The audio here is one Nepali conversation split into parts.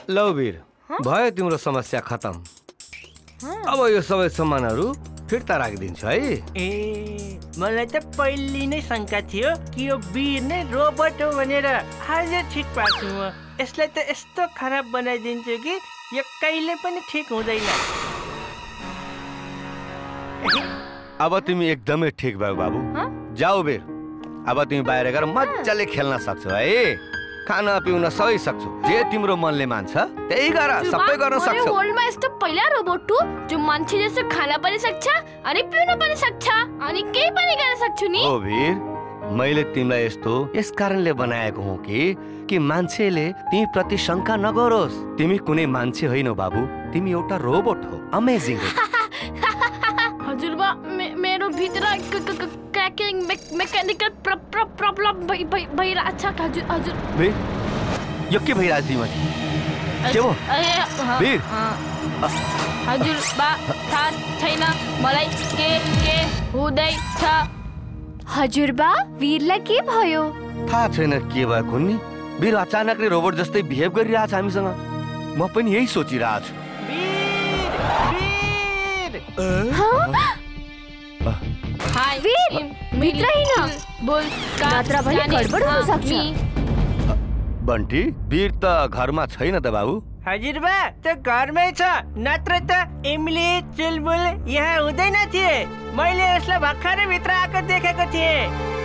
लौ वीर, भयो तिम्रो समस्या खत्म। अब यो सबै सामानहरू फिर्ता राखिदिन्छु है। ए मलाई त पहिले नै शंका थियो कि यो वीर नै रोबोट हो भनेर। आज ठिक पार्छु म। यसलाई त यस्तो खराब बनाइदिन्छु कि यो कहिले पनि ठिक हुँदैन। अब तिमी एकदमै ठिक भयो बाबु। जाऊ वीर, अब तिमी बाहिर गएर मजाले खेल्न सक्छौ है। खाना पिउन सबै सक्छौ। जे तिम्रो मनले मान्छ त्यही गर, सबै गर्न सक्छौ। वर्ल्डमा यस्तो पहिला रोबोट हो जो मान्छे जस्तो खाना पनि सक्छ अनि पिउन पनि सक्छ अनि केही पनि गर्न सक्छु नि। ओ वीर, मैले तिमीलाई यस्तो यस कारणले बनाएको हुँ कि मान्छेले तिमी प्रति शंका नगरोस्। तिमी कुनै मान्छे होइनौ बाबु, तिमी एउटा रोबोट हो। अमेजिङ। हजुरबा, मेरो भित्र क्रैकिङ मेकानिकल प्रब्लम भइरहेछ हजुर। वीर, यो के भइरहेछ तिमीलाई? के हो वीर? हजुरबा, थाहा छैन मलाई के हुँदैछ। हजुरबा, वीरलाई के भयो? थाहा छैन के भएको नि। वीर अचानकले रोबोट जस्तै बिहेभ गरिरहेछ हामीसँग। म पनि यही सोचिरहेछु। भित्र हिँड, बोल नत्र भने गडबड हुन सक्छ। बन्टी, वीर त घरमा छैन त बाबु। हजुरबा, त घरमै छ, नत्र त इमली चुलबुल यहाँ हुँदैन थिए। मैले यसलाई भर्खरै भित्र आएको देखेको थिएँ।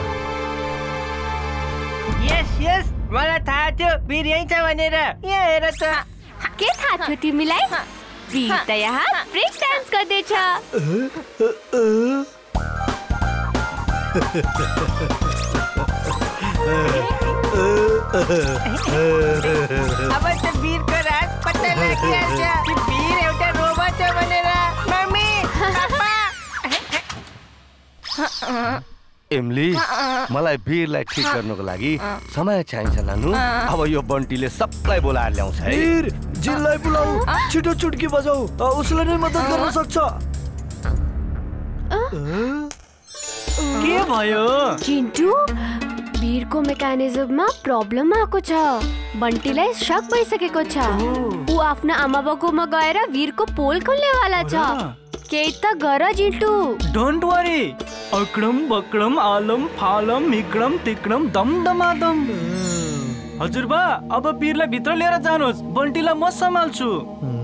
यस, मलाई थाहा थियो वीर यही छ भनेर। यहाँ हेर त। के थाहा थियो तिमीलाई? वीर त यहाँ ब्रेक डान्स गर्दैछ। अब त वीरको राज पत्ता लागिहाल्छ कि वीर एउटा रोबोट हो भनेर। मम्मी, पापा। एमली, मलाई वीरलाई ठिक गर्नको लागि समय चाहिन्छ नानु। अब यो बन्टीले सबलाई बोलाएर ल्याउँछ है। वीर, जिनलाई बोलाऊ, छिटो चुटकी बजाऊ, उसले नै मद्दत गर्न सक्छ। के भयो? चिन्टु, वीरको मेकानिजममा प्रब्लम आएको छ। बन्टीलाई शक भइसकेको छ। ऊ आफ्नो आमा बाबुकोमा गएर वीरको पोल खोल्नेवाला छ। केही त गर चिन्टु। Don't worry. अक्रम बक्रम आलम फालम मिक्रम तिक्रम दम दमादम। हजुरबा, अब वीरलाई भित्र लिएर जानुहोस्। बन्टीलाई म सम्हाल्छु।